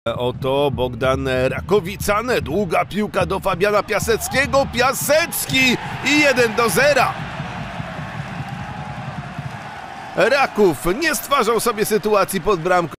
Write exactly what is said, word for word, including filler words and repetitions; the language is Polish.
Oto Bogdan Rakowicane, długa piłka do Fabiana Piaseckiego, Piasecki i jeden do zera. Raków nie stwarzał sobie sytuacji pod bramką.